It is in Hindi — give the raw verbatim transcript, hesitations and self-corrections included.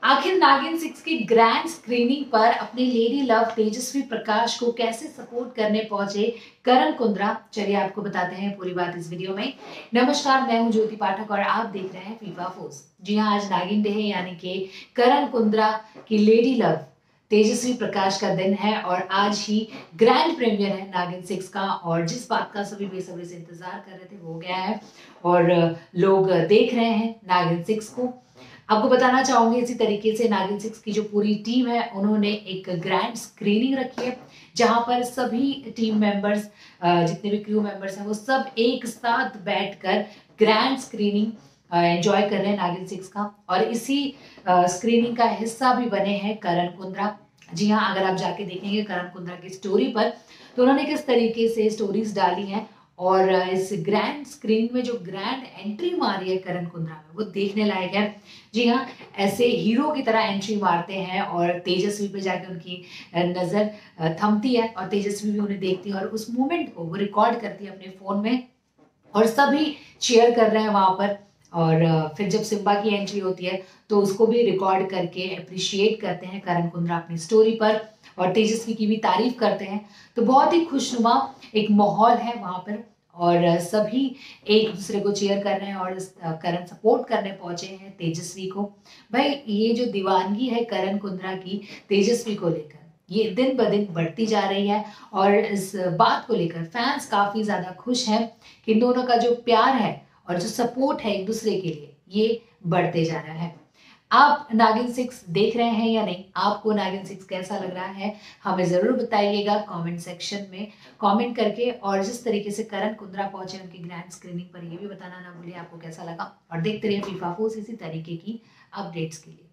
आखिर नागिन सिक्स की ग्रैंड स्क्रीनिंग पर अपनी लेडी लव तेजस्वी प्रकाश को कैसे सपोर्ट करने पहुंचे करण कुंद्रा, चलिए आपको बताते हैं पूरी बात इस वीडियो में। नमस्कार, मैं हूं ज्योति पाठक और आप देख रहे हैं फीफा फोर्स। जी हां, आज नागिन डे है, यानी कि करण कुंद्रा की लेडी लव तेजस्वी प्रकाश का दिन है और आज ही ग्रैंड प्रीमियर है नागिन सिक्स का। और जिस बात का सभी बेसब्री से इंतजार कर रहे थे वो हो गया है और लोग देख रहे हैं नागिन सिक्स को। आपको बताना चाहूंगी इसी तरीके से नागिन सिक्स की जो पूरी टीम है उन्होंने एक ग्रैंड स्क्रीनिंग रखी है, जहां पर सभी टीम मेंबर्स, जितने भी क्रू मेंबर्स हैं, वो सब एक साथ बैठकर ग्रैंड स्क्रीनिंग एंजॉय कर रहे हैं नागिन सिक्स का। और इसी स्क्रीनिंग का हिस्सा भी बने हैं करण कुंद्रा। जी हाँ, अगर आप जाके देखेंगे करण कुंद्रा की स्टोरी पर तो उन्होंने किस तरीके से स्टोरीज डाली हैं और इस ग्रैंड स्क्रीन में जो ग्रैंड एंट्री मारी है करण कुंद्रा में, वो देखने लायक है। जी हाँ, ऐसे हीरो की तरह एंट्री मारते हैं और तेजस्वी पे जाके उनकी नजर थमती है और तेजस्वी भी उन्हें देखती है और उस मोमेंट को वो रिकॉर्ड करती है अपने फोन में और सभी शेयर कर रहे हैं वहां पर। और फिर जब सिम्बा की एंट्री होती है तो उसको भी रिकॉर्ड करके अप्रिशिएट करते हैं करण कुंद्रा अपनी स्टोरी पर और तेजस्वी की भी तारीफ करते हैं। तो बहुत ही खुशनुमा एक माहौल है वहां पर और सभी एक दूसरे को चीयर कर रहे हैं और करण सपोर्ट करने पहुंचे हैं तेजस्वी को। भाई, ये जो दीवानगी है करण कुंद्रा की तेजस्वी को लेकर, ये दिन ब दिन बढ़ती जा रही है और इस बात को लेकर फैंस काफी ज्यादा खुश हैं कि इन दोनों का जो प्यार है और जो सपोर्ट है एक दूसरे के लिए, ये बढ़ते जा रहा है। आप नागिन सिक्स देख रहे हैं या नहीं? आपको नागिन सिक्स कैसा लग रहा है हमें जरूर बताइएगा कमेंट सेक्शन में कमेंट करके। और जिस तरीके से करण कुंद्रा पहुंचे उनकी ग्रैंड स्क्रीनिंग पर, ये भी बताना ना भूलिए आपको कैसा लगा। और देखते रहिए फीफा फोर्स इसी तरीके की अपडेट्स के लिए।